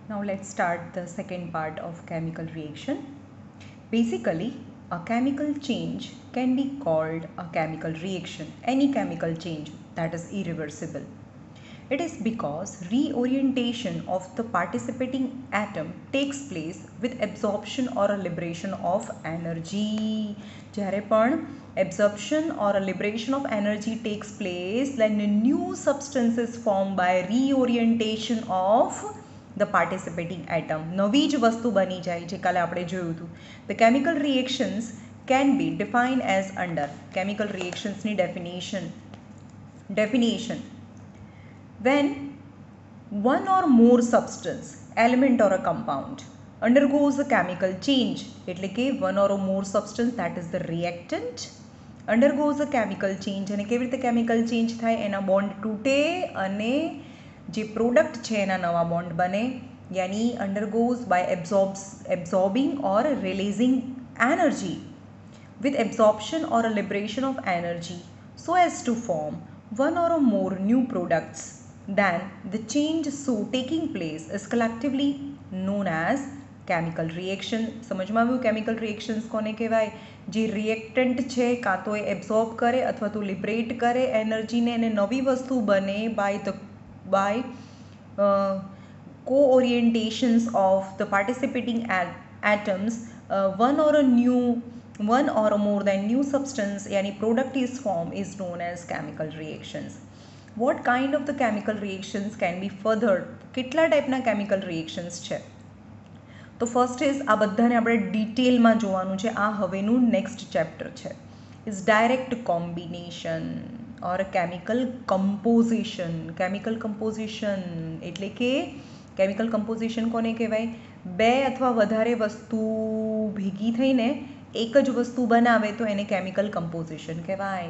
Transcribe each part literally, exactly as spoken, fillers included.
Now let's start the second part of chemical reaction. Basically, a chemical change can be called a chemical reaction. Any chemical change that is irreversible. It is because reorientation of the participating atom takes place with absorption or a liberation of energy. જ્યારે પણ absorption or a liberation of energy takes place, then a new substance is formed by reorientation of the participating atom. નવી જ વસ્તુ બની જાય જે કાલે આપણે જોયું હતું. The chemical reactions can be defined as under. Chemical reactions ની definition. Definition. When one or more substance, element or a compound undergoes a chemical change, એટલે કે one or more substance, that is the reactant, undergoes a chemical change. અને કેવી રીતે chemical change થાય? એના bond તૂટે અને જે પ્રોડક્ટ છે એના નવા બોન્ડ બને, યાની undergoes by absorbs absorbing or releasing energy with absorption or a liberation of energy so as to form one or more new products. Then the change so taking place is collectively known as chemical reaction. સમજમાં આવ્યું? chemical reactions કોને કહેવાય? જે reactant છે કાં તો એ absorb કરે અથવા તો લિબરેટ કરે એનર્જીને અને નવી વસ્તુ બને by the by uh, co-orientations of the participating at atoms, uh, one or a new one or more than new substance yani product is formed is known as chemical reactions. What kind of the chemical reactions can be furthered? કેટલા ટાઈપના chemical reactions છે? તો first is આ બધાને આપણે ડિટેલમાં જોવાનું છે. આ હવેનું નેક્સ્ટ ચેપ્ટર છે. Is direct combination or chemical composition. Chemical composition એટલે કે કેમિકલ કમ્પોઝિશન કોને કહેવાય? બે અથવા વધારે વસ્તુ ભેગી થઈને એક જ વસ્તુ બનાવે તો એને કેમિકલ કમ્પોઝિશન કહેવાય.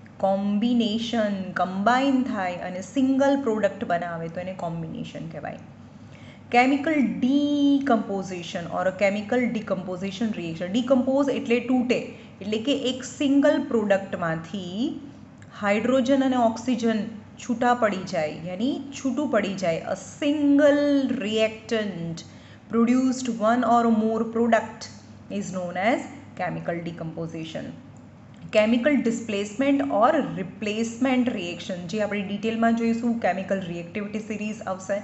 કોમ્બિનેશન કમ્બાઈન થાય અને સિંગલ પ્રોડક્ટ બનાવે તો એને કોમ્બિનેશન કહેવાય. Chemical decomposition or chemical decomposition reaction. Decompose એટલે તૂટે, એટલે કે એક સિંગલ પ્રોડક્ટમાંથી હાઇડ્રોજન અને ઓક્સિજન છૂટા પડી જાય, યાની છૂટું પડી જાય. A single reactant produced one or more product is known as chemical decomposition. Chemical displacement or replacement reaction જે આપણે ડિટેલમાં જોઈશું. chemical reactivity series આવશે.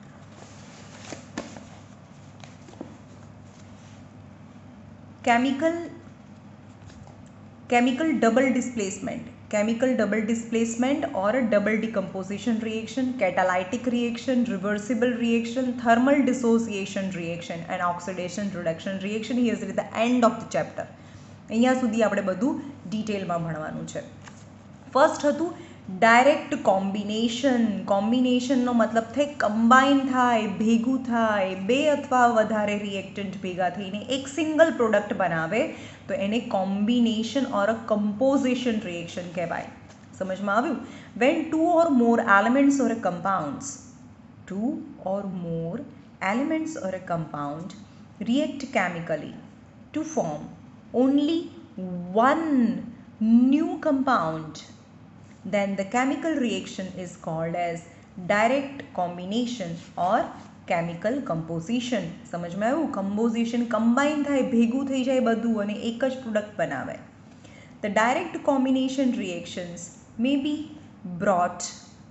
chemical chemical double displacement. Chemical double displacement or a double decomposition reaction, catalytic reaction, reversible reaction, thermal dissociation reaction and oxidation reduction reaction. Here is the end of the chapter. અહીંયા સુધી આપણે બધું ડિટેલમાં ભણવાનું છે. First હતું direct combination. કોમ્બિનેશનનો મતલબ થાય કમ્બાઈન થાય, ભેગું થાય. બે અથવા વધારે રિએક્ટન્ટ ભેગા થઈને એક સિંગલ પ્રોડક્ટ બનાવે તો એને combination or a composition reaction કહેવાય. સમજમાં આવ્યું? When two or more elements or a compounds two or more elements or a compound react chemically to form only one new compound, then the chemical reaction is called as direct combination or chemical composition. સમજમાં આવ્યું? Composition combine થાય, ભેગું થઈ જાય બધું અને એક જ પ્રોડક્ટ બનાવે. The direct combination reactions may be brought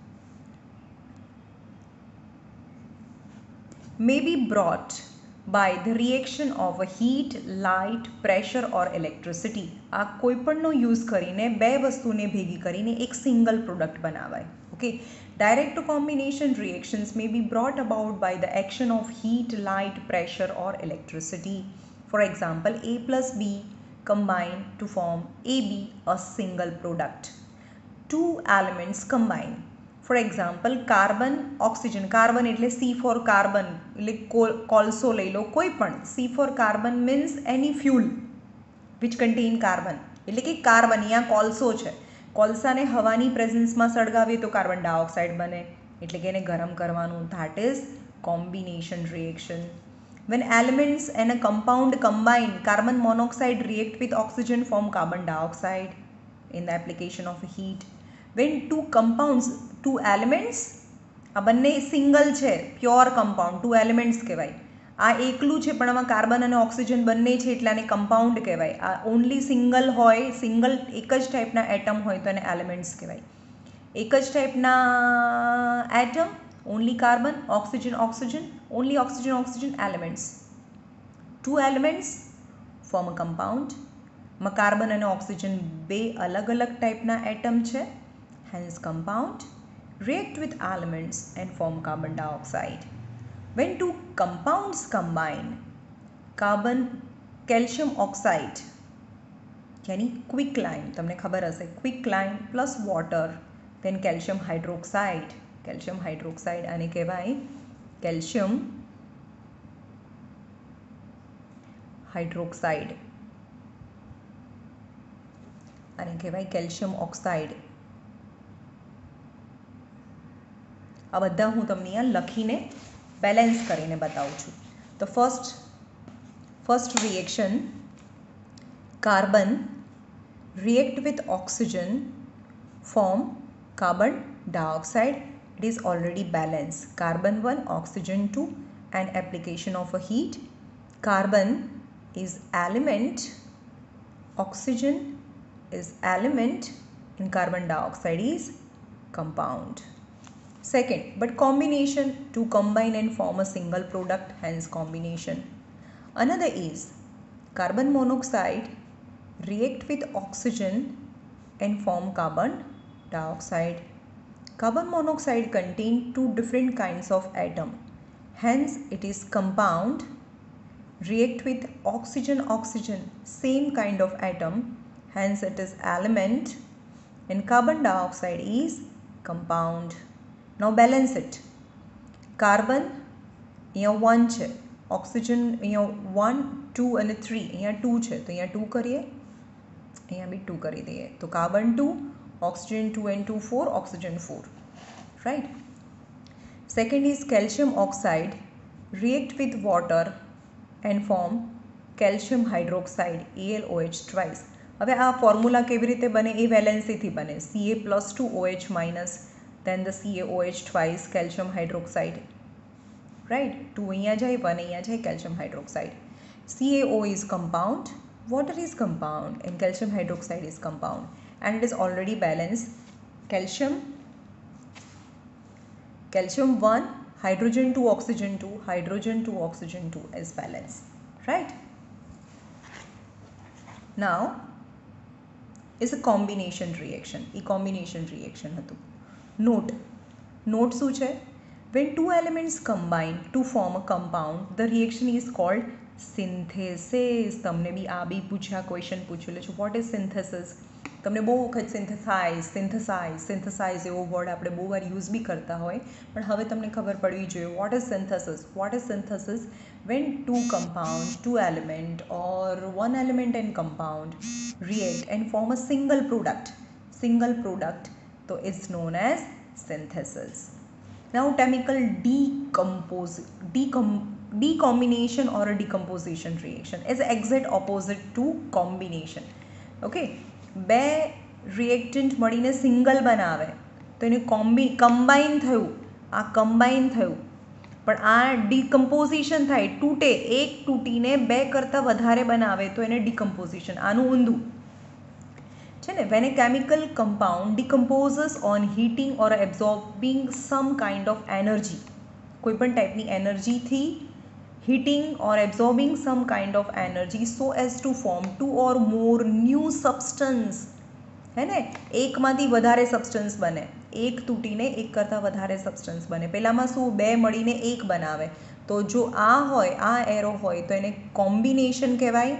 may be brought by the reaction of a heat, light, pressure or electricity. આ કોઈપણનો યુઝ કરીને બે વસ્તુને ભેગી કરીને એક સિંગલ પ્રોડક્ટ બનાવાય. Okay. Direct combination reactions may be brought about by the action of heat, light, pressure or electricity. For example, A plus B combine to form A B, a single product. Two elements combine. For example, carbon oxygen. Carbon એટલે C for carbon એટલે કોલસો લઈ લો કોઈ પણ. C for carbon means any fuel which contain carbon, એટલે કે carbon અહીંયા કોલસો છે. કોલસાને હવાની પ્રેઝન્સમાં સળગાવીએ તો કાર્બન ડાયોક્સાઇડ બને, એટલે કે એને ગરમ કરવાનું. That is combination reaction. When elements and a compound combine, carbon monoxide react with oxygen form carbon dioxide in the application of heat. When two compounds, two elements આ બંને સિંગલ છે, pure compound, two elements કહેવાય. આ એકલું છે પણ આમાં carbon અને ઓક્સિજન બંને છે એટલે આને કમ્પાઉન્ડ કહેવાય. આ ઓનલી સિંગલ હોય, સિંગલ એક જ ટાઈપના એટમ હોય તો એને એલિમેન્ટ્સ કહેવાય. એક જ ટાઈપના atom, only carbon, oxygen oxygen, only oxygen oxygen, elements. Two elements form a compound. માં કાર્બન અને ઓક્સિજન બે અલગ અલગ ટાઈપના એટમ છે, hence compound. React with elements and form carbon dioxide. When two compounds combine, carbon calcium oxide यानी quicklime, તમને ખબર હશે quicklime plus water then calcium hydroxide. calcium hydroxide આને કહેવાય calcium hydroxide. આને કહેવાય calcium oxide. આ બધા હું તમને અહીંયા લખીને બેલેન્સ કરીને બતાવું છું. તો first first reaction, carbon react with oxygen form carbon dioxide. It is already balanced. Carbon one, oxygen two, and application of a heat. Carbon is element, oxygen is element, and carbon dioxide is compound. Second, but combination, to combine and form a single product, hence combination. Another is carbon monoxide react with oxygen and form carbon dioxide. Carbon monoxide contain two different kinds of atom, hence it is compound. React with oxygen oxygen, same kind of atom, hence it is element, and carbon dioxide is compound. Now balance it. Carbon અહીંયા one છે, oxygen અહીંયા one two અને three, અહીંયા two છે તો અહીંયા two કરીએ, અહીંયા બી ટુ કરી દઈએ. તો carbon two, oxygen two and two four, oxygen four, right. Second is calcium oxide react with water and form calcium hydroxide, A l O H twice. હવે આ ફોર્મ્યુલા કેવી રીતે બને એ વેલેન્સીથી બને. Ca plus two OH minus then the C a O H twice calcium hydroxide, right. two અહીંયા જાય, one અહીંયા જાય, calcium hydroxide. C a O is compound, water is compound, and calcium hydroxide is compound, and it is already balanced. Calcium calcium one, hydrogen two, oxygen two, hydrogen two, oxygen two is balanced, right. Now is a combination reaction. A combination reaction હતું. Note, note શું છે? When two elements combine to form a compound, the reaction is called synthesis. તમને બી આ બી પૂછ્યા, question પૂછેલું છે, what is synthesis? તમને બહુ વખત સિન્થેસાઇઝ સિન્થેસાઇઝ સિન્થેસાઇઝ એવો વર્ડ આપણે બહુ વાર યુઝ બી કરતા હોય, પણ હવે તમને ખબર પડવી જોઈએ what is synthesis. What is synthesis? When two compounds, two element or one element and compound react and form a single product, single product, so it's known as synthesis. Now chemical decompose decom decombination or a decomposition reaction is exact opposite to combination. Okay, બે reactant મળીને single બનાવે તો એને combi combine થયું, આ combine થયું, પણ આ ડિકમ્પોઝિશન થાય, તૂટે, એક તૂટીને બે કરતાં વધારે બનાવે તો એને ડિકમ્પોઝિશન. આનું ઊંધું છે ને. when a chemical compound decomposes on heating or absorbing some kind of energy, કોઈ પણ ટાઈપની એનર્જીથી heating or absorbing some kind of energy so as to form two or more new substance, है ने, એકમાંથી વધારે સબસ્ટન્સ બને, એક તૂટીને એક કરતાં વધારે સબસ્ટન્સ બને. પહેલામાં શું, બે મળીને એક બનાવે, તો જો આ હોય, આ એરો હોય તો એને કોમ્બિનેશન કહેવાય.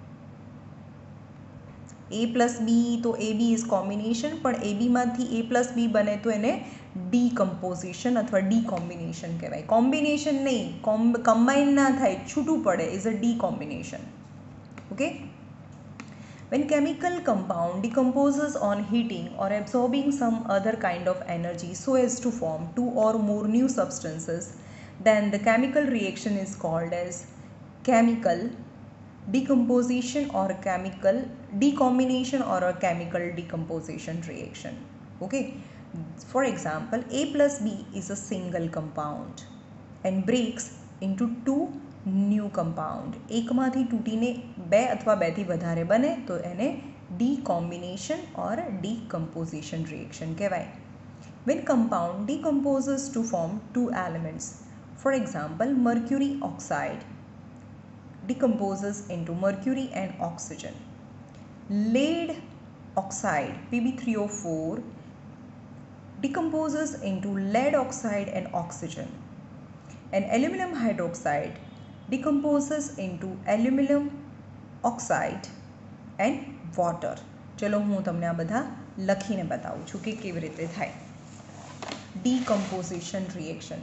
A પ્લસ બી, તો એ બી ઇઝ કોમ્બિનેશન, પણ એ બીમાંથી એ પ્લસ બી બને તો એને ડીકમ્પોઝિશન અથવા ડીકોમ્બિનેશન કહેવાય. કોમ્બિનેશન નહીં, કોમ્બ કમ્બાઈન ના થાય, છૂટું પડે, is a decombination. Okay. When chemical compound decomposes on heating or absorbing some other kind of energy so as to form two or more new substances, then the chemical reaction is called as chemical decomposition or chemical decombination or a chemical decomposition reaction. Okay. For example, A plus B is a single compound and breaks into two new compound. એકમાંથી તૂટીને બે અથવા બેથી વધારે બને તો એને decombination or decomposition reaction કહેવાય. When compound decomposes to form two elements, for example, mercury oxide decomposes into mercury and oxygen. Lead oxide P b three O four decomposes into lead oxide and oxygen, and aluminum hydroxide decomposes into aluminum oxide and water. ચલો હું તમને આ બધા લખીને બતાવું છું કે કેવી રીતે થાય decomposition reaction.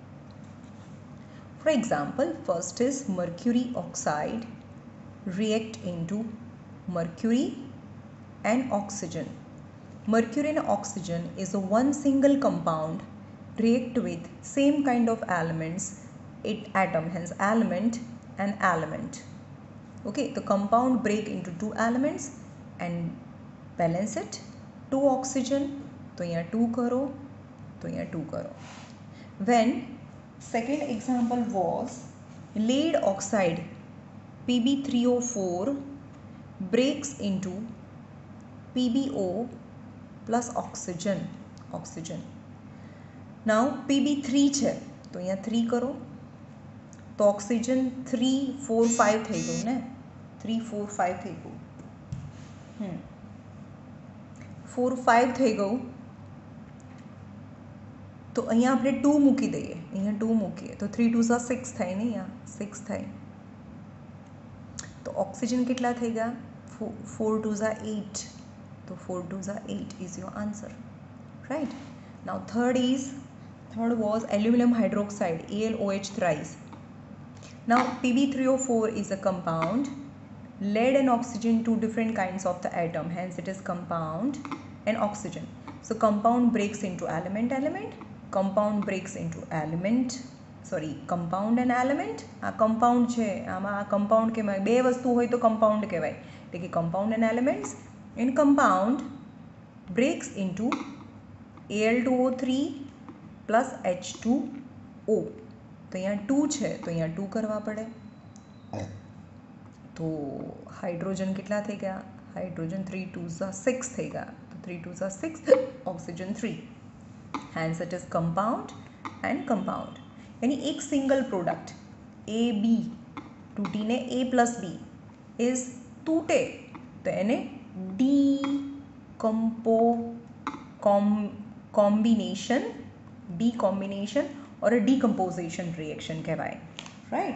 For example, first is mercury oxide react into mercury and oxygen. Mercury and oxygen is a one single compound react with same kind of elements, it atom, hence element and element. Okay, the compound break into two elements and balance it. Two oxygen तो यहाँ two करो तो यहाँ two करो. When second example was lead oxide P b three O four breaks into P b O plus oxygen oxygen. Now P b three છે તો અહીંયા three કરો તો ઓક્સિજન three four five થઈ ગયું ને three four five થઈ ગયું હમ four five થઈ ગયું તો અહીંયા આપણે two મૂકી દઈએ અહીંયા two મૂકીએ તો three two ઝા six થાય ને અહીંયા six થાય તો ઓક્સિજન કેટલા થઈ ગયા four two Jha eight. So four twos are eight is your answer, right? Now third is third was aluminum hydroxide A l O H thrice. Now P b three O four is a compound. Lead and oxygen two different kinds of the atom, hence it is compound and oxygen. So compound breaks into element element, compound breaks into element, sorry, compound and element. આ compound છે આમાં આ compound કહેવાય બે વસ્તુ હોય તો compound કહેવાય એટલે કે compound and elements. In compound breaks into A l two O three plus H two O. તો અહીંયા two છે તો અહીંયા two કરવા પડે તો હાઇડ્રોજન કેટલા થઈ ગયા હાઇડ્રોજન three two ઝા six થઈ ગયા તો three two ઝા six oxygen three. Hence it is compound and compound. यानी एक सिंगल प्रोडक्ट A B તૂટીને A plus B is તૂટે તો એને decompo com combination decombination or a decomposition reaction કહેવાય, right?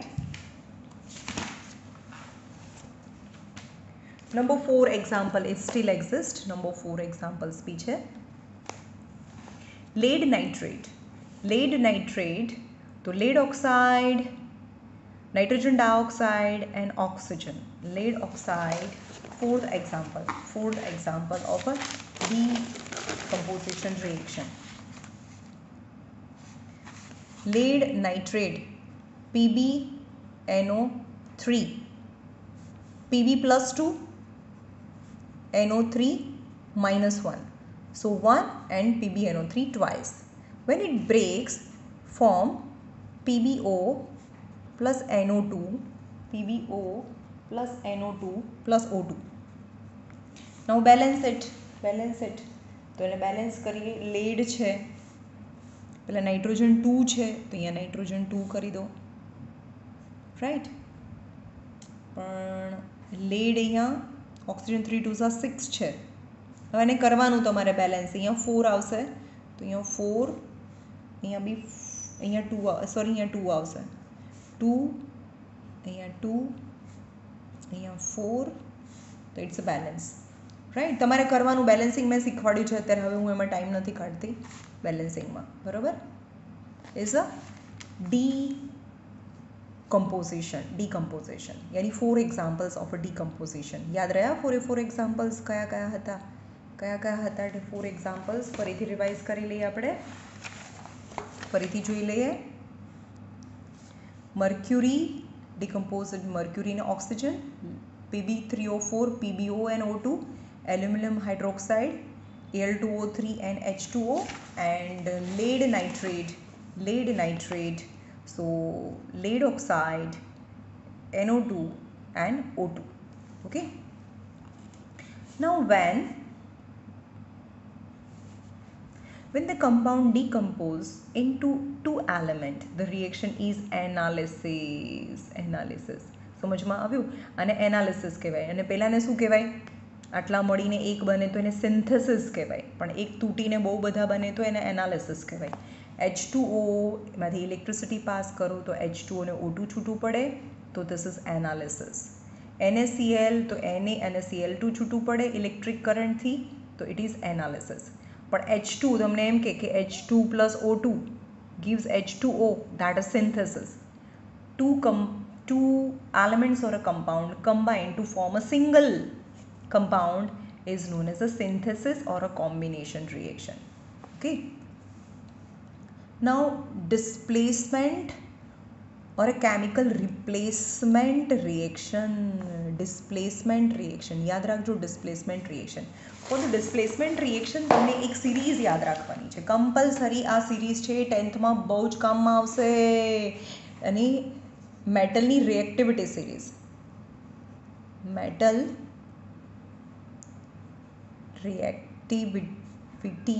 Number four example is still exist. Number four examples भी છે. Lead nitrate lead nitrate तो lead oxide, nitrogen dioxide and oxygen. Lead oxide fourth example fourth example of a decomposition reaction. Lead nitrate P b N O three P b plus two N O three minus one, so one and P b N O three twice. When it breaks form P b O plus N O two P b O plus N O two plus O two. Now balance it balance it તો એને balance કરીએ. Lead છે પેલા nitrogen two છે તો અહીંયા nitrogen two કરી દો, રાઈટ? પણ લેડ અહીંયા ઓક્સિજન three two ઝા six છે. હવે એને કરવાનું તમારે બેલેન્સ. અહીંયા four આવશે તો અહીંયા four અહીંયા બી અહીંયા two સોરી અહીંયા two આવશે two અહીંયા two અહીંયા four તો ઇટ્સ અ બેલેન્સ, રાઈટ? તમારે કરવાનું બેલેન્સિંગ મેં શીખવાડ્યું છે અત્યારે, હવે હું એમાં ટાઈમ નથી કાઢતી બેલેન્સિંગમાં, બરાબર? ઇઝ અ decomposition decomposition यानी four examples of a decomposition. યાદ રહ્યા ફોરે ફોર એક્ઝામ્પલ્સ કયા કયા હતા કયા કયા હતા એટલે ફોર એક્ઝામ્પલ્સ ફરીથી રિવાઇઝ કરી લઈએ આપણે, ફરીથી જોઈ લઈએ. Mercury decomposed mercury and oxygen, P b three O four P b O and O two, aluminum hydroxide, A L two O three and H two O, and lead nitrate, lead nitrate, so lead oxide, N O two and O two. Okay. Now when when the compound decompose into two element, the reaction is analysis. Analysis સમજમાં આવ્યું? અને analysis કહેવાય. અને પહેલાંને શું કહેવાય? આટલા મળીને એક બને તો એને સિન્થેસિસ કહેવાય, પણ એક તૂટીને બહુ બધા બને તો એને એનાલિસિસ કહેવાય. એચ ટુ ઓ માંથી ઇલેક્ટ્રિસિટી પાસ કરો તો એચ ટુ ઓને ઓ ટુ છૂટું પડે, તો ધીસ ઇઝ એનાલિસિસ. NaCl તો Na અને સી એલ ટુ છૂટું પડે ઇલેક્ટ્રિક કરંટથી, તો ઇટ ઇઝ એનાલિસિસ. પણ એચ ટુ તમને એમ કે કે H two plus O two gives H two O, that is synthesis. Two com two elements or a compound combine to form a single compound is known as a synthesis or a combination reaction. Okay. Now displacement or a chemical replacement reaction. Displacement reaction યાદ રાખજો. displacement reaction. For the displacement reaction તમને એક series યાદ રાખવાની છે, compulsory. આ series છે ટેન્થમાં બહુ જ કામમાં આવશે. અને મેટલની reactivity series, metal reactivity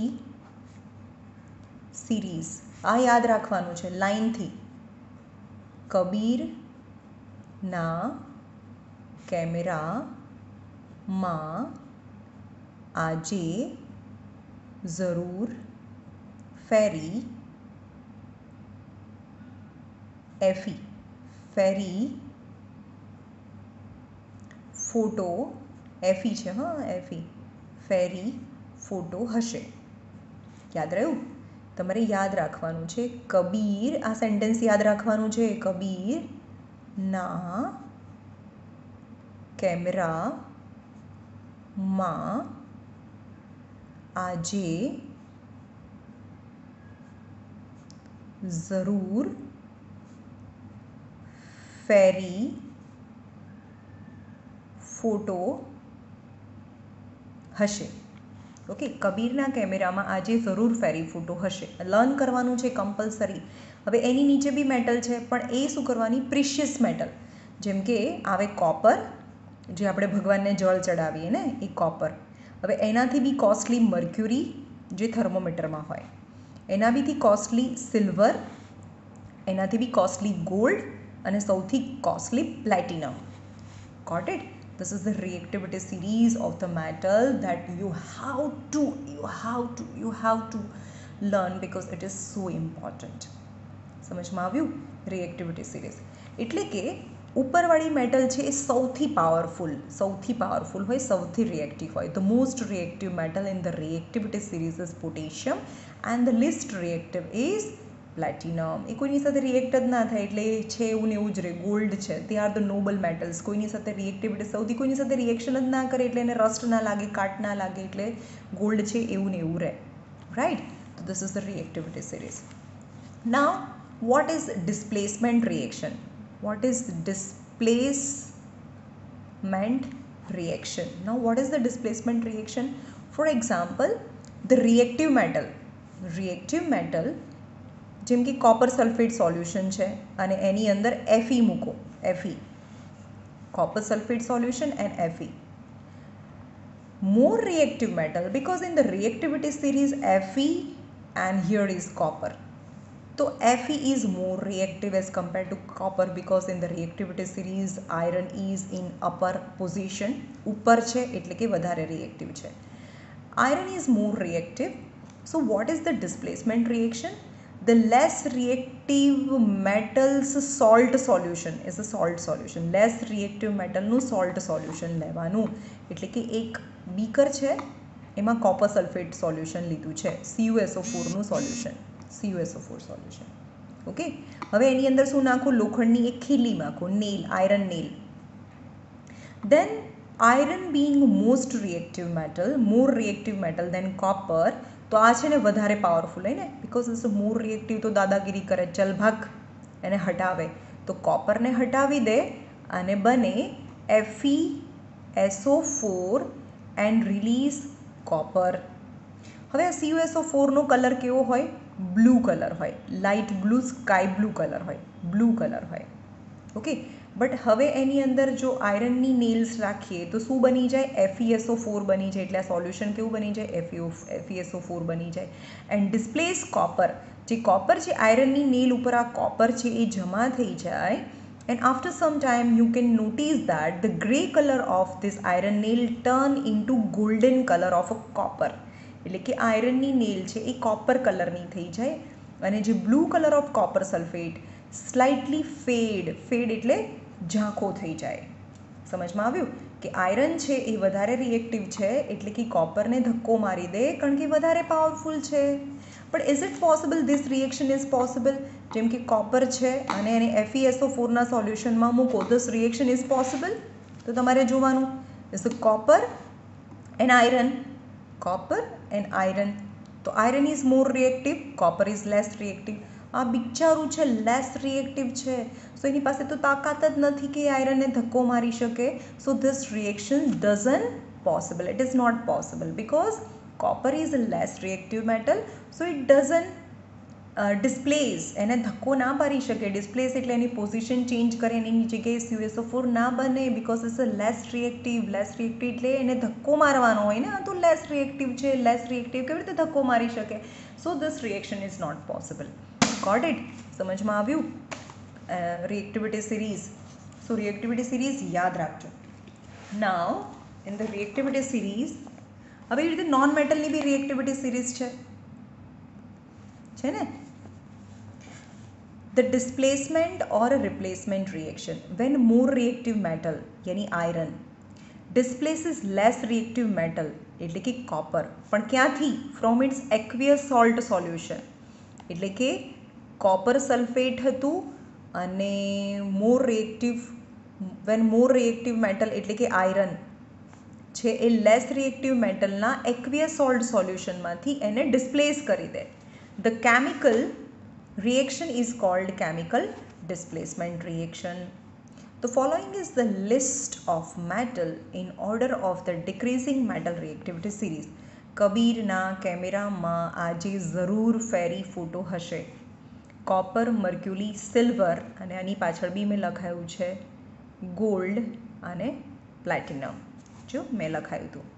series આ યાદ રાખવાનું છે લાઈનથી. કબીરના કેમેરામાં આજે જરૂર ફેરી એફી ફેરી ફોટો એફી છે, હા એફી ફેરી ફોટો હશે. યાદ રહ્યું? તમારે યાદ રાખવાનું છે કબીર. આ સેન્ટેન્સ યાદ રાખવાનું છે. કબીર ના કેમેરામાં આજે જરૂર ફેરી ફોટો હશે. ઓકે. કબીરના કેમેરામાં આજે જરૂર ફેરી ફોટો હશે. લર્ન કરવાનું છે કમ્પલસરી. હવે એની નીચે બી મેટલ છે, પણ એ શું કરવાની? Precious metal. જેમ કે આવે કોપર, જે આપણે ભગવાનને જળ ચડાવીએ ને, એ કોપર. હવે એનાથી બી કોસ્ટલી મર્ક્યુરી, જે થર્મોમીટરમાં હોય. એના બીથી કોસ્ટલી સિલ્વર, એનાથી બી કોસ્ટલી ગોલ્ડ, અને સૌથી costly platinum. Got it? This is the reactivity series of the metal that you have to you have to you have to learn because it is so important. સમજમાં આવ્યું? reactivity series એટલે કે ઉપરવાળી metal છે એ સૌથી powerful સૌથી powerful હોય, સૌથી reactive હોય. The most reactive metal in the reactivity series is potassium and the least reactive is platinum. એ કોઈની સાથે રિએક્ટ જ ના થાય એટલે છે એવું ને એવું જ રહે. ગોલ્ડ છે, તે આર ધ નોબલ મેટલ્સ. કોઈની સાથે રિએક્ટિવિટી સૌથી કોઈની સાથે રિએક્શન જ ના કરે એટલે એને રસ્ટ ના લાગે, કાટ ના લાગે, એટલે ગોલ્ડ છે એવું ને એવું રહે. રાઈટ? તો this is the reactivity series. Now what is displacement reaction? What is displacement reaction? Now what is the displacement reaction? For example, the reactive metal reactive metal જેમ કે કોપર સલ્ફેટ સોલ્યુશન છે અને એની અંદર F E મૂકો. F E copper sulphate solution and F E. more reactive metal because in the reactivity series Fe and here is copper. So Fe is more reactive as compared to copper because in the reactivity series iron is in upper position. ઉપર છે એટલે કે વધારે reactive છે. Iron is more reactive. So what is the displacement reaction? The less reactive metals salt solution is a salt solution. Less reactive metal નું salt solution લેવાનું. એટલે કે એક બીકર છે એમાં કોપર સલ્ફેટ સોલ્યુશન લીધું છે, C U S O four નું solution, C U S O four solution. Okay. હવે એની અંદર શું નાખો? લોખંડની એક ખીલી નાખો, nail, iron nail. Then iron being most reactive metal, more reactive metal than copper, તો આ છે ને વધારે પાવરફુલ હોય ને, બિકોઝ ઇટ્સ મોર રિએક્ટિવ. તો દાદાગીરી કરે, ચલ ભાગ, એને હટાવે. તો કોપરને હટાવી દે અને બને F E S O four and release copper. હવે આ સી યુ એસ ઓ ફોરનો કલર કેવો હોય? બ્લુ કલર હોય, light blue sky blue colour હોય, બ્લુ કલર હોય. ઓકે, બટ હવે એની અંદર જો આયરનની નેલ્સ રાખીએ તો શું બની જાય? F E S O four બની જાય. એટલે આ સોલ્યુશન કેવું બની જાય? F E S O four બની જાય. એન્ડ ડિસ્પ્લેસ કોપર, જે કોપર છે આયરનની નેલ ઉપર આ કોપર છે એ જમા થઈ જાય. And after some time you can notice that the grey color of this iron nail turn into golden color of a copper. એટલે કે આયરનની નેલ છે એ કોપર કલરની થઈ જાય અને જે blue colour of copper sulphate slightly fade, fade એટલે ઝાંખો થઈ જાય. સમજમાં આવ્યું કે આયરન છે એ વધારે રિએક્ટિવ છે એટલે કે કોપરને ધક્કો મારી દે કારણ કે વધારે પાવરફુલ છે. But is it possible this reaction is possible? જેમ કે કોપર છે અને એને એફ ઈ એસ ઓ ફોરના સોલ્યુશનમાં મૂકો, ધીસ રિએક્શન ઇઝ પોસિબલ. તો તમારે જોવાનું is copper and iron, copper and iron. તો iron is more reactive, copper is less reactive. આ બિચારું છે લેસ રિએક્ટિવ છે, સો એની પાસે તો તાકાત જ નથી કે આયરનને ધક્કો મારી શકે. So this reaction doesn't possible, it is not possible because copper is a less reactive metal, so it doesn't uh, displace, એને ધક્કો ના પાડી શકે. ડિસ્પ્લેસ એટલે એની પોઝિશન ચેન્જ કરે અને એની જગ્યાએ C U S O four ના બને because it's a less reactive. Less reactive એટલે એને ધક્કો મારવાનો હોય ને, આ તો લેસ રિએક્ટિવ છે, લેસ રિએક્ટિવ કેવી રીતે ધક્કો મારી શકે? So this reaction is not possible. Got it? સમજમાં આવ્યું? Reactivity series. So reactivity series યાદ રાખજો. Now in the reactivity series હવે એવી રીતે નોન મેટલની બી રિએક્ટિવિટી સિરીઝ છે છે ને. The displacement or replacement reaction when more reactive metal યાની iron displaces less reactive metal એટલે કે કોપર, પણ ક્યાંથી? From its aqueous salt solution. એટલે કે કોપર સલ્ફેટ હતું અને more reactive, when more reactive metal એટલે કે આયરન છે એ લેસ રિએક્ટિવ મેટલના એક્વિયસ સોલ્ટ સોલ્યુશનમાંથી એને ડિસ્પ્લેસ કરી દે. The chemical reaction is called chemical displacement reaction. The following is the list of metal in order of the ડિક્રીઝિંગ metal reactivity series. કબીરના કેમેરામાં આજે જરૂર ફેરી ફોટો હશે. કોપર, મર્ક્યુરી, સિલ્વર અને આની પાછળ બી મેં લખાયું છે ગોલ્ડ અને પ્લેટિનમ. जो मैं लखायु હતું.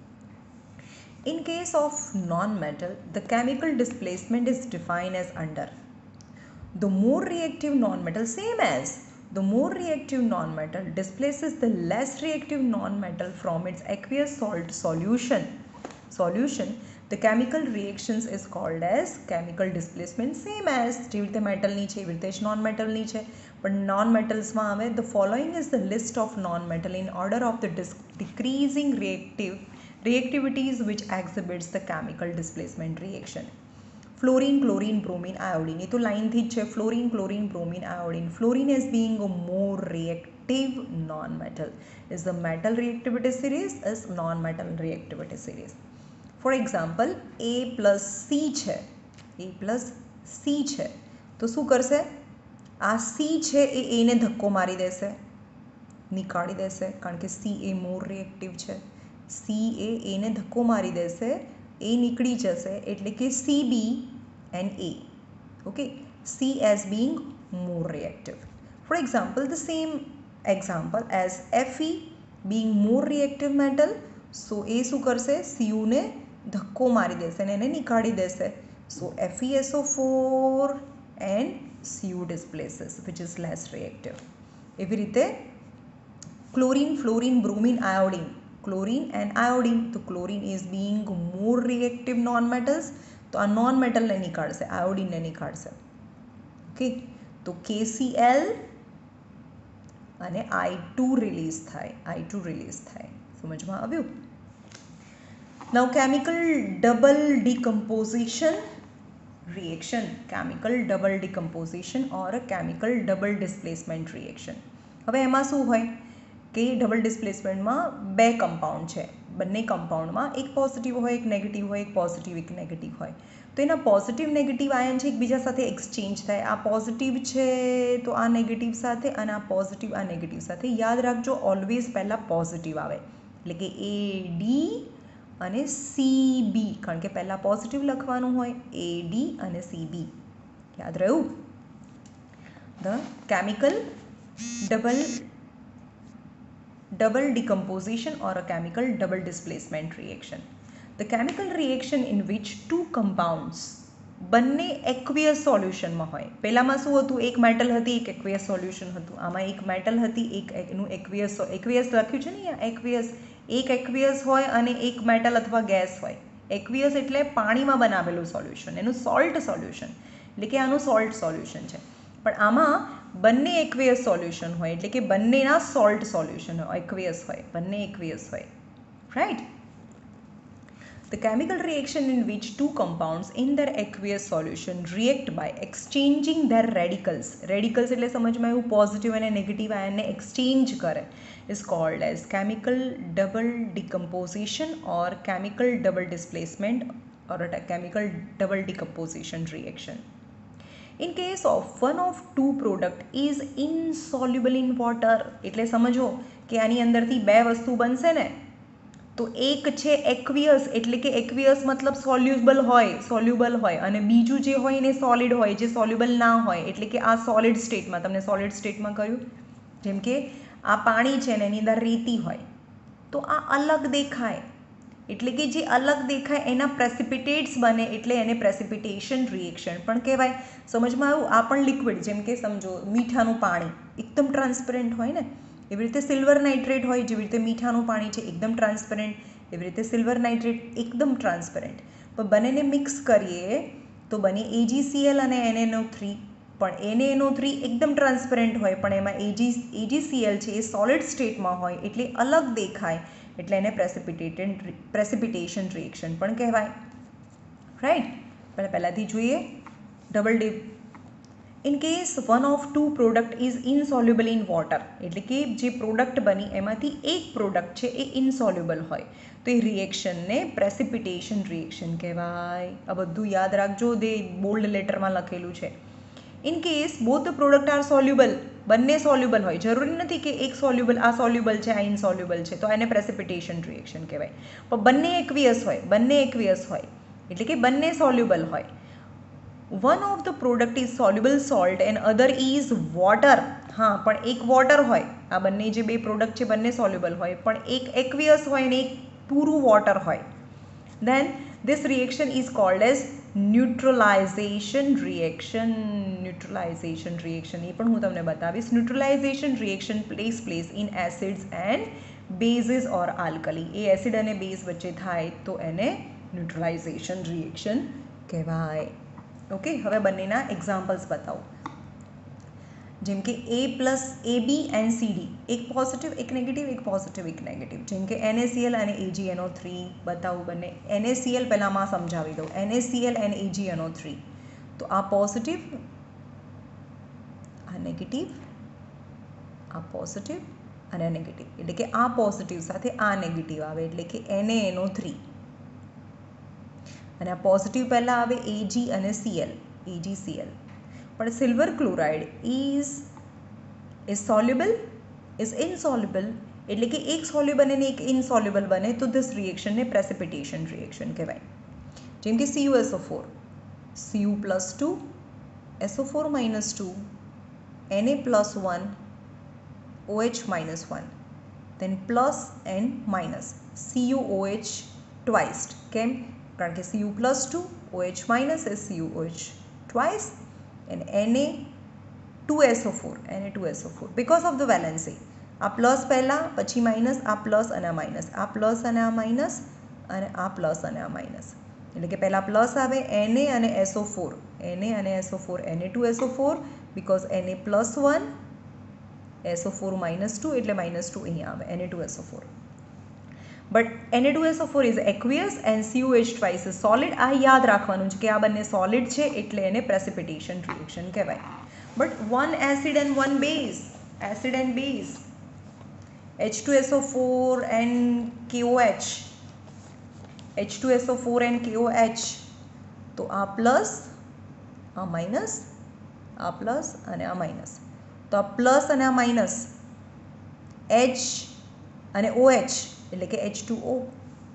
In case of non-metal, the chemical displacement is defined as under. The more reactive non-metal, same as the more reactive non-metal displaces the less reactive non-metal from its aqueous salt solution. Solution. The chemical reactions is called as chemical displacement, same as જેવી રીતે મેટલની છે એવી રીતે જ non મેટલની છે. પણ non મેટલ્સમાં આવે the following is the list of non-metal in order of the decreasing reactive reactivities which exhibits the chemical displacement reaction. Fluorine, chlorine, bromine, iodine. ये तो लाइन थी છે fluorine, chlorine, bromine, iodine. Fluorine as being a more reactive non-metal is the metal reactivity series is non-metal reactivity series. For example A plus C છે, A plus C છે તો શું કરશે? આ સી છે એ એને ધક્કો મારી દેશે, નીકાળી દેશે કારણ કે સી એ મોર રિએક્ટિવ છે. સી એ એને ધક્કો મારી દેશે, એ નીકળી જશે એટલે કે C B and A. Okay, C as being more reactive. For example the same example as F E being more reactive metal. So એ શું કરશે? સીયુને ધક્કો મારી દેશે અને એને નીકાળી દેશે. So F E S O four and C U displaces which is less reactive. એવી રીતે chlorine, fluorine, bromine, iodine. Chlorine and iodine. તો chlorine is being more reactive non metals, તો આ નોન મેટલને નીકાળશે, આયોડીનને નીકાળશે. ઓકે, તો કે સી એલ અને આઈ two release થાય, આઈ ટુ રિલીઝ થાય. સમજમાં આવ્યું? Now chemical double decomposition reaction, chemical double decomposition or a chemical double displacement reaction. હવે એમાં શું હોય કે ડબલ ડિસ્પ્લેસમેન્ટમાં બે કમ્પાઉન્ડ છે, બંને કમ્પાઉન્ડમાં એક પોઝિટિવ હોય એક નેગેટિવ હોય, એક પોઝિટિવ એક નેગેટિવ હોય. તો એના પોઝિટિવ નેગેટિવ આયન છે એકબીજા સાથે એક્સચેન્જ થાય. આ પોઝિટિવ છે તો આ નેગેટિવ સાથે અને આ પોઝિટિવ આ નેગેટિવ સાથે. યાદ રાખજો ઓલવેઝ પહેલાં પોઝિટિવ આવે એટલે કે એ ડી અને સીબી, કારણ કે પહેલાં પોઝિટિવ લખવાનું હોય, એ ડી અને સીબી. યાદ રહ્યું? The chemical double double decomposition or a chemical double displacement reaction. The chemical reaction in which two compounds બંને એક્વિયસ સોલ્યુશનમાં હોય. પહેલામાં શું હતું? એક મેટલ હતી, એક એક્વિયસ સોલ્યુશન હતું. આમાં એક મેટલ હતી, એક એનું એક્વિયસ એક્વિયસ લખ્યું છે ને અહીંયા, એક્વિયસ. એક એક્વિયસ હોય અને એક મેટલ અથવા ગેસ હોય. એક્વિયસ એટલે પાણીમાં બનાવેલું સોલ્યુશન, એનું સોલ્ટ સોલ્યુશન, એટલે કે આનું સોલ્ટ સોલ્યુશન છે. પણ આમાં બંને એક્વિયસ સોલ્યુશન હોય, એટલે કે બંનેના સોલ્ટ સોલ્યુશન હોય, એક્વિયસ હોય, બંને એક્વિયસ હોય, right? The chemical reaction in which two compounds in their aqueous solution react by exchanging their radicals, radicals એટલે સમજમાં આવ્યું, પોઝિટિવ અને નેગેટિવ આયનને એક્સચેન્જ કરે, is called as chemical double decomposition or chemical double displacement or a chemical double decomposition reaction. In case of one of two product is insoluble in water, એટલે સમજો કે આની અંદરથી બે વસ્તુ બનશે ને, તો એક છે એક્વિયસ, એટલે કે એક્વિયસ મતલબ સોલ્યુબલ હોય, સોલ્યુબલ હોય, અને બીજું જે હોય એને સોલિડ હોય, જે સોલ્યુબલ ના હોય, એટલે કે આ સોલિડ સ્ટેટમાં, તમને સોલિડ સ્ટેટમાં કહ્યું, જેમ કે આ પાણી છે ને એની અંદર રેતી હોય, તો આ અલગ દેખાય, એટલે કે જે અલગ દેખાય એના પ્રેસિપિટેટ્સ બને, એટલે એને પ્રેસિપિટેશન રિએક્શન પણ કહેવાય. સમજમાં આવ્યું? આ પણ લિક્વિડ, જેમ કે સમજો મીઠાનું પાણી એકદમ ટ્રાન્સપરન્ટ હોય ને, એવી રીતે સિલ્વર નાઇટ્રેટ હોય, જેવી રીતે મીઠાનું પાણી છે એકદમ ટ્રાન્સપરન્ટ, એવી રીતે સિલ્વર નાઇટ્રેટ એકદમ ટ્રાન્સપરન્ટ. પણ બંનેને મિક્સ કરીએ તો બને એજીસીએલ અને એનએનઓ થ્રી. પણ એનએનઓ થ્રી એકદમ ટ્રાન્સપરન્ટ હોય, પણ એમાં એજી એજીસીએલ છે એ સોલિડ સ્ટેટમાં હોય, એટલે અલગ દેખાય, એટલે એને પ્રેસિપિટેટેડ પ્રેસિપિટેશન રિએક્શન પણ કહેવાય, રાઈટ? પણ પહેલાંથી જોઈએ double D. In case one of two product is insoluble in water, એટલે કે જે પ્રોડક્ટ બની એમાંથી એક પ્રોડક્ટ છે એ ઇનસોલ્યુબલ હોય, તો એ રિએક્શનને પ્રેસિપિટેશન રિએક્શન કહેવાય. આ બધું યાદ રાખજો, દે બોલ્ડ લેટરમાં લખેલું છે. In case both the product are soluble, બંને સોલ્યુબલ હોય, જરૂરી નથી કે એક સોલ્યુબલ, આ સોલ્યુબલ છે આ ઇનસોલ્યુબલ છે, તો એને પ્રેસિપિટેશન રિએક્શન કહેવાય. પણ બંને એક્વિયસ હોય, બંને એક્વિયસ હોય, એટલે કે બંને સોલ્યુબલ હોય. One of the product is soluble salt and other is water. હા, પણ એક વોટર હોય, આ બંને જે બે પ્રોડક્ટ છે બંને સોલ્યુબલ હોય, પણ એક એક્વિયસ હોય ને એક પૂરું વોટર હોય. Then this reaction is called as neutralization reaction. Neutralization reaction એ પણ હું તમને બતાવીશ. Neutralization reaction takes place in acids and bases or alkali. એ એસિડ અને બેઝ વચ્ચે થાય તો એને ન્યુટ્રલાઇઝેશન રિએક્શન કહેવાય. ઓકે, હવે બંનેના એક્ઝામ્પલ્સ બતાવો. જેમ કે A plus A B and C D, એક પોઝિટિવ એક નેગેટિવ, એક પોઝિટિવ એક નેગેટિવ. જેમ કે એનએસીએલ અને એજીએનઓ થ્રી બતાવું બંને. એનએસીએલ પહેલાંમાં સમજાવી દઉં. એનએસીએલ એન્ડ એજીએનઓ થ્રી, તો આ પોઝિટિવ, આ નેગેટિવ, આ પોઝિટિવ અને નેગેટિવ, એટલે કે આ પોઝિટિવ સાથે આ નેગેટિવ આવે, એટલે કે એનએએનઓ થ્રી. અને આ પોઝિટિવ પહેલાં આવે એજી અને સીએલ, એજીસીએલ. પણ silver chloride is is soluble, is insoluble, એટલે કે એક સોલ્યુબલ અને એક ઇનસોલ્યુબલ બને, તો ધીસ રિએક્શનને પ્રેસિપિટેશન રિએક્શન કહેવાય. જેમ કે C U S O four, C U plus two, S O four minus two, N A plus one, O H minus one, then plus and minus, C U O H twice. કેમ? કારણ કે C U plus two, O H minus એ C U O H twice, and Na two S O four, Na two S O four, because of the valency. આ plus પહેલાં, પછી minus, આ plus અને આ માઇનસ, આ પ્લસ અને આ માઇનસ, અને આ પ્લસ અને આ માઇનસ, એટલે કે પહેલાં પ્લસ આવે Na અને એસ ઓ ફોર, Na અને S O four, Na two S O four, because Na plus one, S O four minus two, એટલે માઇનસ ટુ અહીંયા આવે, Na two S O four. But Na two S O four is aqueous and C O H twice is solid. આ યાદ રાખવાનું છે કે આ બંને સોલિડ છે, એટલે એને પ્રેસિપિટેશન રિએક્શન કહેવાય. But one acid and one base, acid and base, H two S O four and K O H, H two S O four and K O H, તો આ પ્લસ, આ minus, આ plus અને આ minus, તો આ plus અને આ માઇનસ, એચ અને ઓ એચ, એટલે કે એચ ટુ ઓ,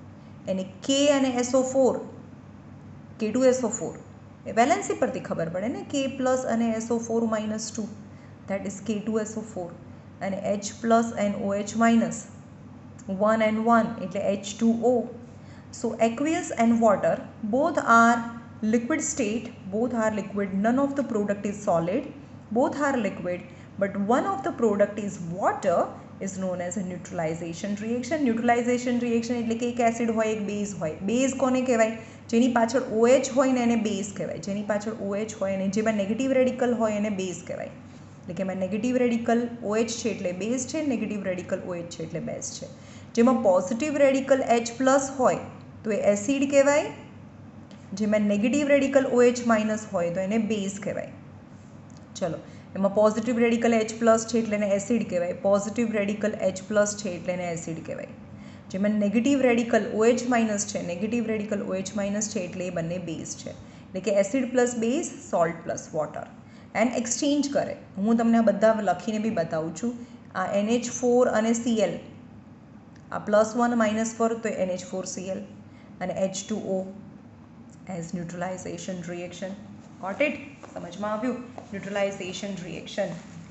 એને કે અને S O four K two S O four એ વેલેન્સી પરથી ખબર પડે ને કે પ્લસ અને S O four minus two that is K two S O four અને H plus and O H minus one and one એટલે H two O. So aqueous and water both are liquid state, both are liquid, none of the product is solid, both are liquid, but one of the product is water is known as a neutralization reaction. Neutralization reaction એટલે કે એક acid હોય એક base હોય. Base કોને કહેવાય? જેની પાછળ OH હોય ને એને બેઝ કહેવાય. જેની પાછળ OH હોય ને જેમાં નેગેટિવ રેડિકલ હોય એને બેઝ કહેવાય. એટલે કે એમાં નેગેટિવ રેડિકલ OH છે એટલે બેઝ છે, નેગેટિવ રેડિકલ OH છે એટલે બેઝ છે. જેમાં પોઝિટિવ રેડિકલ H પ્લસ હોય તો એ એસિડ કહેવાય, જેમાં નેગેટિવ રેડિકલ OH માઇનસ હોય તો એને બેઝ કહેવાય. ચલો, એમાં પોઝિટિવ રેડિકલ H પ્લસ છે એટલે એને એસિડ કહેવાય, પોઝિટિવ રેડિકલ H પ્લસ છે એટલે એને એસિડ કહેવાય. જેમાં નેગેટિવ રેડિકલ OH માઇનસ છે, નેગેટિવ રેડિકલ OH માઇનસ છે એટલે એ બંને બેઝ છે. એટલે કે acid plus base, salt plus water. And exchange કરે. હું તમને આ બધા લખીને બી બતાવું છું. આ એન એચ ફોર અને સીએલ, આ પ્લસ વન માઇનસ ફોર તો N H four C L અને H two O as neutralisation reaction. Got it? સમજમાં આવ્યું? Neutralisation reaction.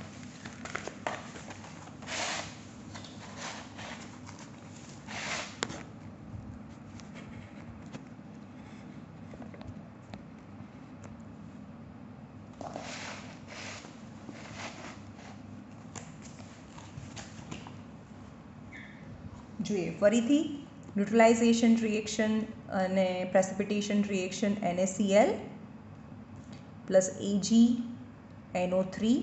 જોઈએ ફરીથી ન્યુટ્રલાઇઝેશન રિએક્શન અને precipitation reaction N A C L plus A G N O three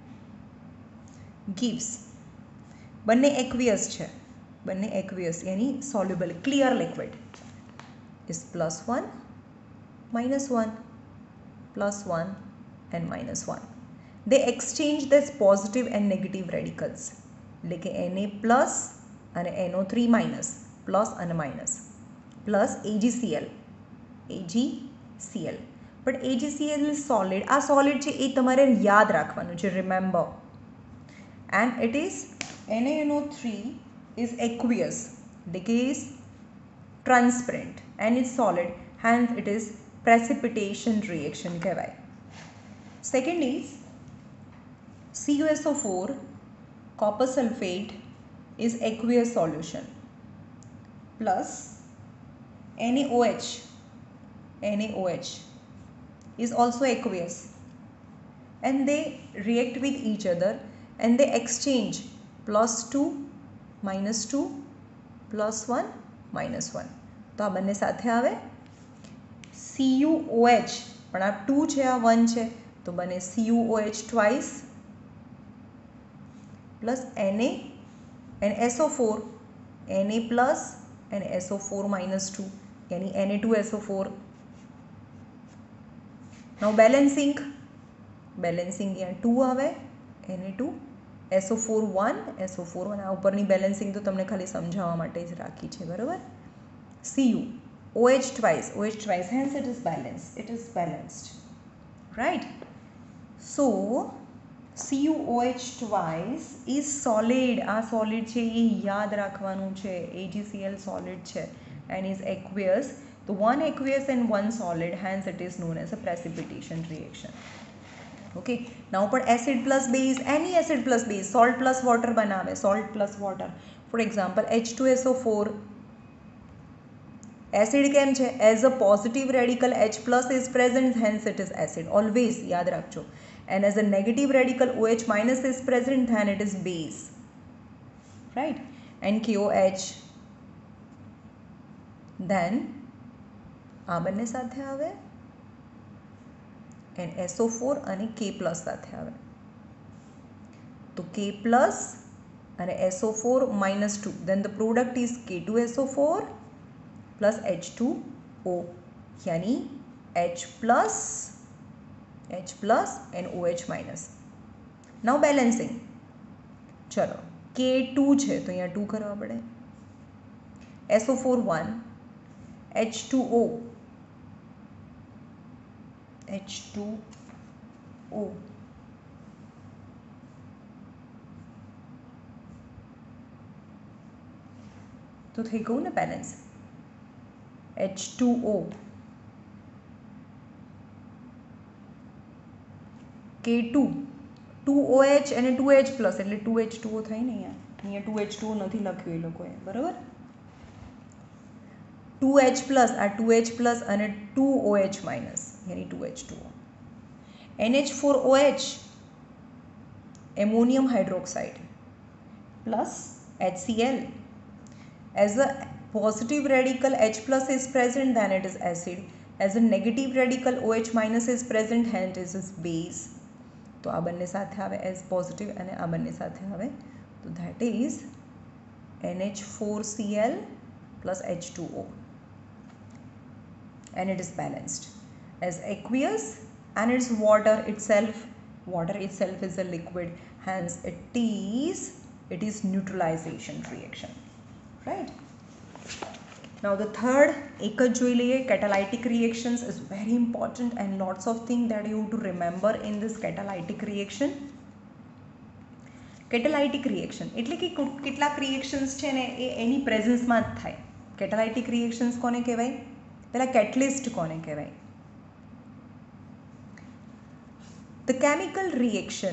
gives, બંને aqueous છે, બંને aqueous યાની soluble clear liquid is plus one minus one plus one and minus one. They exchange this positive and negative radicals એટલે કે Na plus અને N O three minus plus અને minus plus AGCL AGCL but AGCL is solid. આ solid છે એ તમારે યાદ રાખવાનું છે, remember. And it is N A N O three is aqueous એટલે કે is transparent and is solid, hence it is precipitation reaction કહેવાય. Second is C U S O four copper sulfate is aqueous solution plus NaOH NaOH is also aqueous and they react with each other and they exchange plus two minus two plus one minus one. તો આ બંને સાથે આવે C U O H, પણ આ two છે આ one છે તો બને C U O H twice plus Na and S O four, Na plus and S O four minus two यानी Na two S O four. Now balancing, balancing यहाँ two आवे, Na two S O four one, S O four one. આ ઉપરની balancing તો તમને ખાલી સમજાવવા માટે જ રાખી છે, બરાબર. Cu OH twice, OH twice, hence it is balanced, it is balanced, right? So C U O H twice is solid. આ સોલિડ છે એ યાદ રાખવાનું છે. એજીસીએલ સોલિડ છે and is aqueous. તો one aqueous and one solid, hence it is known as a precipitation reaction. Okay, now પણ acid plus base, any acid plus base, salt plus water બનાવે, salt plus water. For example H two S O four, acid કેમ છે? as a positive radical H plus is present, hence it is acid. Always યાદ રાખજો. And as a negative radical OH minus is present, then it is base, right? And K O H, then આ બંને સાથે આવે and S O four અને K plus સાથે આવે તો K plus અને S O four minus two, then the product is K two S O four plus H two O यानी H plus H plus and OH minus. Now balancing. ચલો K two છે તો અહીંયા two કરવા પડે, S O four one, H two O H two O તો થઈ ગયું ને બેલેન્સ. એચ ટુ ઓ કે ટુ ટુ ઓ એચ અને ટુ એચ પ્લસ એટલે ટુ એચ ટુ ઓ થાય ને અહીંયા અહીંયા ટુ એચ ટુ ઓ નથી લખ્યું એ લોકોએ બરાબર ટુ એચ પ્લસ આ ટુ એચ પ્લસ અને ટુ ઓ એચ માઇનસ યાની two H two O N H four O H ammonium hydroxide plus H C l. As a positive radical H plus is present, then it is acid. As a negative radical OH minus is present, hence it is base. તો આ બંને સાથે આવે as positive અને આ બંને સાથે આવે તો that is N H four C l plus H two O and it is balanced. As aqueous and its water itself, water itself is a liquid, hence it is it is neutralization reaction, right? Now the third ek જ જોઈ લઈએ catalytic reactions is very important and lots of things that you have to remember in this catalytic reaction. Catalytic reaction એટલે કે કેટલાક reactions છે ને એ એની પ્રેઝન્સમાં જ થાય. catalytic reactions કોને કહેવાય? પહેલા catalyst કોને કહેવાય? The chemical reaction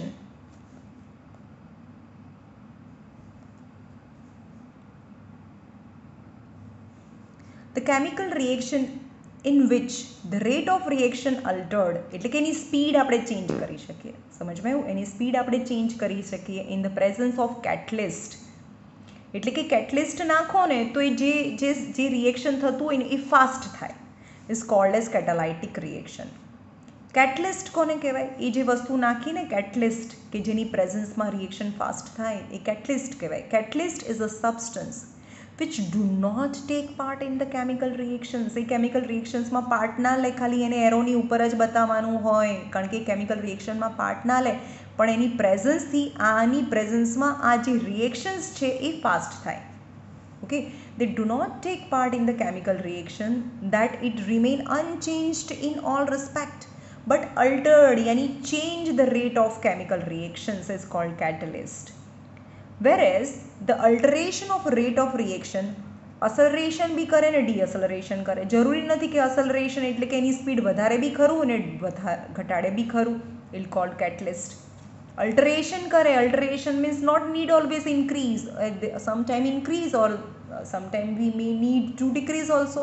the chemical reaction in which the rate of reaction altered એટલે કે એની સ્પીડ આપણે ચેન્જ કરી શકીએ સમજમાં આવ્યું એની સ્પીડ આપણે ચેન્જ કરી શકીએ in the presence of catalyst એટલે કે catalyst નાખો ને તો એ જે જે જે રિએક્શન થતું હોય ને એ ફાસ્ટ થાય is called as catalytic reaction. Catalyst કોને કહેવાય? એ જે વસ્તુ નાખીને કેટલિસ્ટ કે જેની પ્રેઝન્સમાં રિએક્શન ફાસ્ટ થાય એ કેટલિસ્ટ કહેવાય. Catalyst is a substance which do not take part in the chemical reactions. એ કેમિકલ રિએક્શન્સમાં પાર્ટ ના લે, ખાલી એને એરોની ઉપર જ બતાવવાનું હોય કારણ કે કેમિકલ રિએક્શનમાં પાર્ટ ના લે પણ એની પ્રેઝન્સથી આની પ્રેઝન્સમાં આ જે રિએક્શન્સ છે એ ફાસ્ટ થાય. Okay, they do not take part in the chemical reaction that it remain unchanged in all respect but altered yani change the rate of chemical reactions is called catalyst. Whereas the alteration of rate of reaction acceleration બી કરે ને ડીએસેલરેશન કરે. જરૂરી નથી કે acceleration એટલે કે એની speed વધારે બી ખરું અને ઘટાડે બી ખરું. It called catalyst. Alteration કરે, alteration means not need always increase, uh, sometime increase or uh, sometime we may need to decrease also.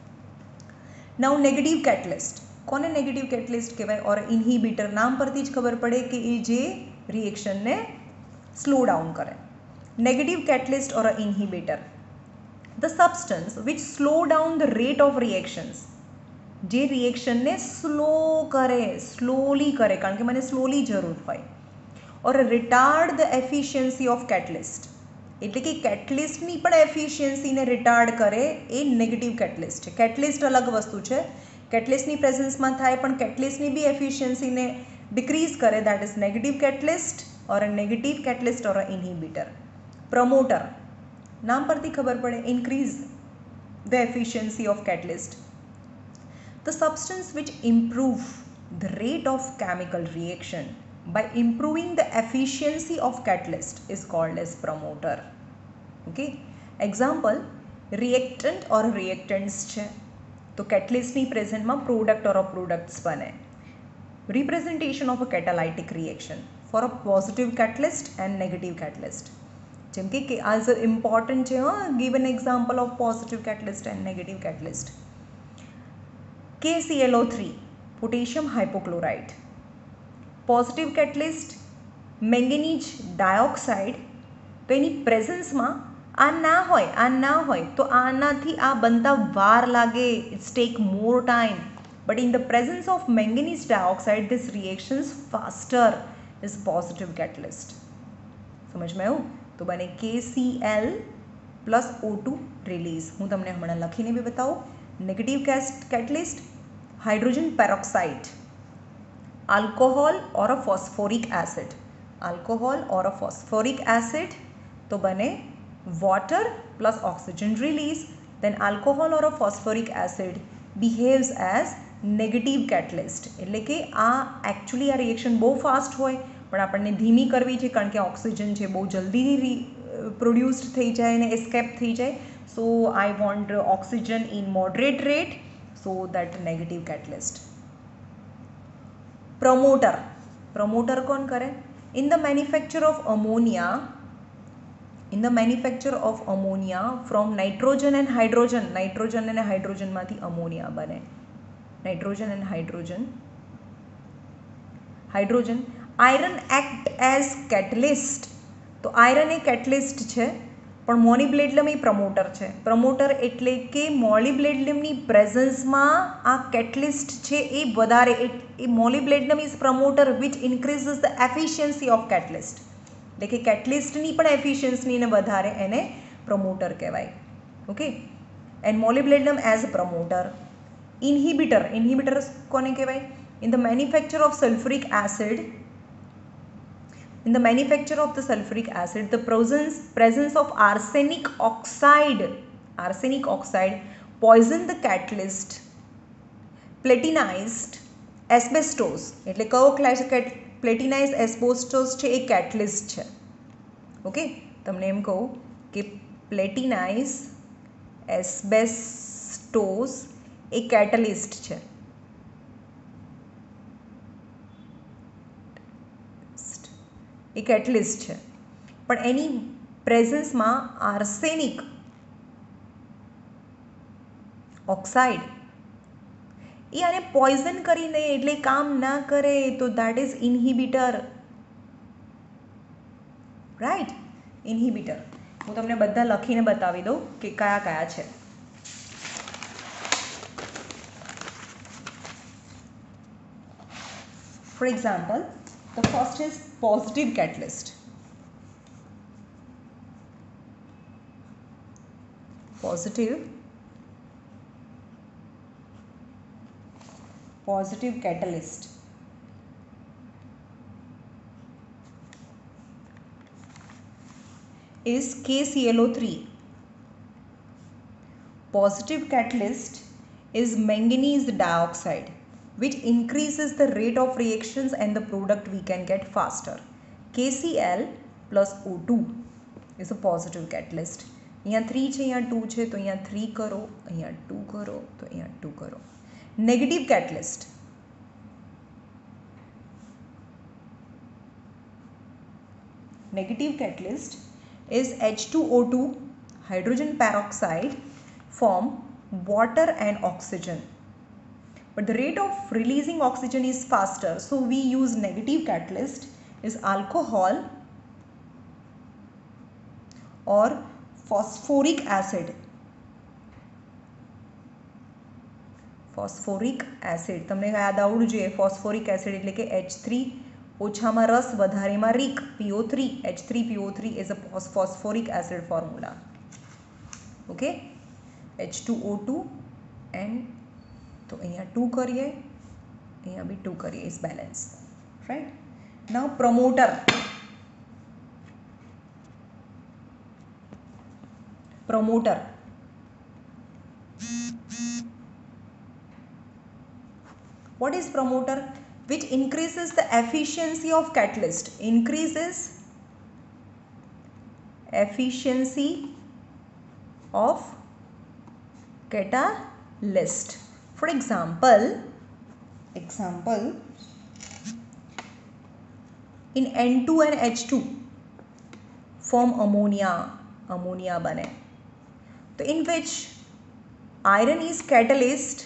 Now negative catalyst કોને નેગેટિવ કેટલિસ્ટ કહેવાય? ઓર ઇન્હિબિટર નામ પરથી જ ખબર પડે કે એ જે રિએક્શનને સ્લો ડાઉન કરે. Negative catalyst or inhibitor the substance which slow down the rate of reactions જે રિએક્શનને સ્લો કરે, સ્લોલી કરે કારણ કે મને સ્લોલી જરૂર હોય. Or retard the efficiency of catalyst એટલે કે કેટલિસ્ટની પણ એફિશિયન્સીને રિટાર્ડ કરે એ નેગેટિવ કેટલિસ્ટ છે. કેટલિસ્ટ અલગ વસ્તુ છે, કેટલિસ્ટની પ્રેઝન્સમાં થાય પણ કેટલિસ્ટની બી એફિશિયન્સીને ડિક્રીઝ કરે, that is negative catalyst or a negative catalyst or a inhibitor. Promoter નામ પરથી ખબર પડે, increase the efficiency of catalyst. The substance which improve the rate of chemical reaction by improving the efficiency of catalyst is called as promoter. Okay, example reactant or reactants છે તો catalystની પ્રેઝન્ટમાં product or products બને. representation of a catalytic reaction for a positive catalyst and negative catalyst. જેમ કે as a important છે હા, give an example of positive catalyst and negative catalyst. K C l O three potassium hypochlorite. Positive catalyst manganese dioxide તો એની પ્રેઝન્સમાં આ ના હોય આ ના હોય તો આનાથી આ બનતા વાર લાગે, it's take more time. But in the presence of manganese dioxide this reactions faster is positive catalyst. સમજમાં આવ્યું? તો બને કે C L plus O two release. હું તમને હમણાં લખીને બી બતાવું. Negative catalyst hydrogen peroxide, alcohol or a phosphoric acid. Alcohol or a phosphoric acid તો બને water plus oxygen release. Then alcohol or a phosphoric acid behaves as negative catalyst. એટલે કે આ એકચ્યુઅલી આ રિએક્શન બહુ ફાસ્ટ હોય પણ આપણને ધીમી કરવી છે કારણ કે ઓક્સિજન છે બહુ જલ્દી પ્રોડ્યુસ્ડ થઈ જાય અને એસ્કેપ થઈ જાય. so I want uh, oxygen in moderate rate, so that negative catalyst. Promoter, promoter कौन करे? In the manufacture of ammonia, in the manufacture of ammonia from nitrogen and hydrogen, nitrogen and hydrogen माथी ammonia बने, nitrogen and hydrogen, hydrogen, iron act as catalyst. तो iron એ catalyst છે, પણ મોલિબ્લેડનમ એ promoter છે. Promoter એટલે કે મોલિબ્લેડનમની પ્રેઝન્સમાં આ કેટલિસ્ટ છે એ વધારે, એ molybdenum is promoter which increases the efficiency of catalyst, એટલે કે કેટલિસ્ટની પણ એફિશિયન્સીને વધારે, એને પ્રમોટર કહેવાય. Okay, and molybdenum as promoter. Inhibitor, inhibitor કોને કહેવાય? In the manufacture of sulphuric acid, in the manufacture of the sulfuric acid, the presence, presence of arsenic oxide, arsenic oxide poison the catalyst, platinized asbestos, એટલે કયો platinized asbestos છે એ catalyst છે. Okay, તમને એમ કહું કે platinized asbestos એ catalyst છે. એ catalyst છે, પણ એની પ્રેઝન્સમાં આર્સેનિક ઓક્સાઇડ એ આને પોઈઝન કરી દે, એટલે કામ ના કરે, તો that is inhibitor. Right, inhibitor. હું તમને બધા લખીને બતાવી દઉં કે કયા કયા છે. For example, the first is positive catalyst. Positive positive catalyst is K C l O three. Positive catalyst is manganese dioxide, which increases the rate of reactions and the product we can get faster. K C l plus O two is a positive catalyst. અહીંયા three છે, અહીંયા two છે, તો અહીંયા three કરો, અહીંયા two કરો, તો અહીંયા two કરો. Negative catalyst. Negative catalyst is H two O two, hydrogen peroxide, form water and oxygen. But the rate of releasing oxygen is faster, so we use negative catalyst is alcohol or phosphoric acid. Phosphoric acid, તમને યાદ આવડવું જોઈએ. phosphoric acid એટલે કે H three ઓછામાં રસ વધારેમાં રીક, P O three, H three P O three is a phosphoric acid formula. Okay, H two O two and तो અહીંયા two કરીએ, અહીંયા બી two કરીએ, is balance. Right, now promoter. Promoter, what is promoter? Which increases the efficiency of catalyst, increases efficiency of catalyst. For example, example in N two and H two form ammonia, ammonia bane. So in which iron is catalyst,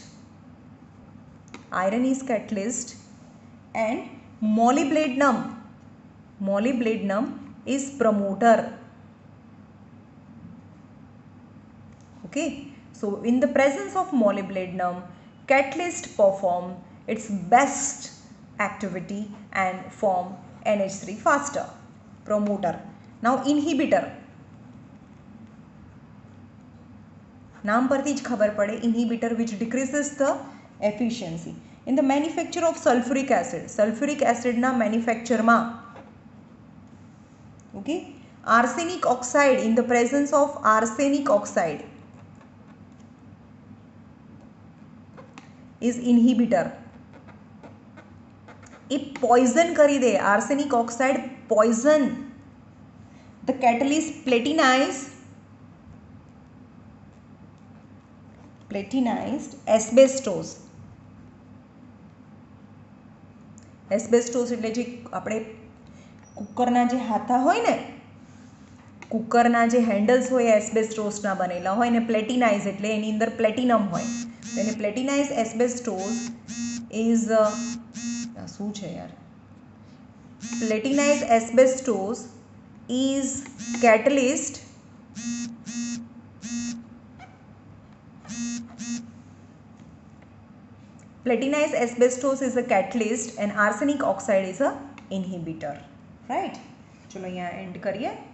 iron is catalyst and molybdenum, molybdenum is promoter. Okay, so in the presence of molybdenum, catalyst perform its best activity and form N H three faster. Promoter. Now inhibitor. નામ પરથી જ ખબર પડે, inhibitor which decreases the efficiency. In the manufacture of sulfuric acid, sulfuric acid ના manufacture માં, okay, arsenic oxide, in the presence of arsenic oxide is inhibitor. એ poison કરી દે, arsenic oxide poison. The catalyst platinize platinised asbestos. Asbestos એટલે જે આપણે કુકરના જે હાથા હોય ને, કુકરના જે હેન્ડલ્સ હોય એસ્બેસ્ટોસના બનેલા હોય ને, પ્લેટિનાઇઝ એટલે એની અંદર પ્લેટિનમ હોય. એને પ્લેટિનાઇઝ એસ્બેસ્ટોસ ઇઝ શું છે યાર platinised asbestos is catalyst Platinized asbestos is a catalyst and arsenic oxide is a inhibitor. Right? ચલો અહીંયા એન્ડ કરીએ.